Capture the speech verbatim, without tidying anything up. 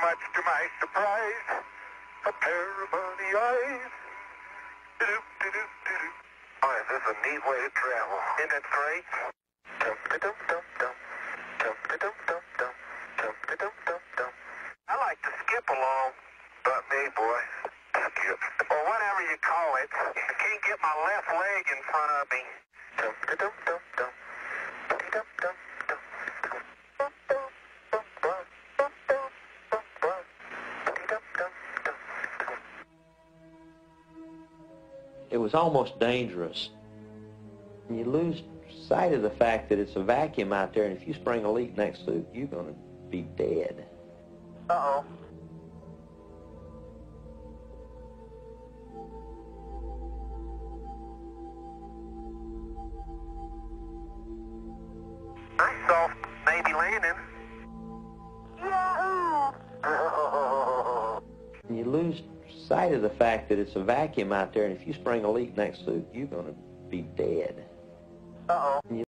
much to my surprise, a pair of bunny eyes. Do-do-do-do-do-do. Oh, is this a neat way to travel? Isn't it great? Dum-da-dum-dum-dum. Dum-da-dum-dum-dum. Dum-da-dum-dum-dum. I like to skip along. But me, boy. Skip. Or whatever you call it. I can't get my left leg in front of me. Dum-da-dum-dum-dum. Dum-dum-dum-dum. It was almost dangerous. You lose sight of the fact that it's a vacuum out there, and if you spring a leak next to it, you're going to be dead. Uh-oh. Nice soft maybe landing. Yahoo! You lose sight of the fact that it's a vacuum out there, and if you spring a leak next to it, you're going to be dead. Uh-oh.